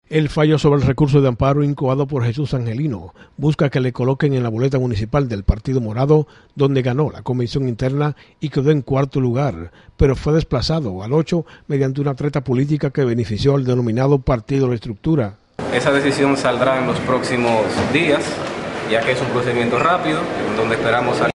El fallo sobre el recurso de amparo incoado por Jesús Angelino busca que le coloquen en la boleta municipal del Partido Morado, donde ganó la convención interna y quedó en cuarto lugar, pero fue desplazado al 8 mediante una treta política que benefició al denominado Partido de la Estructura. Esa decisión saldrá en los próximos días, ya que es un procedimiento rápido, donde esperamos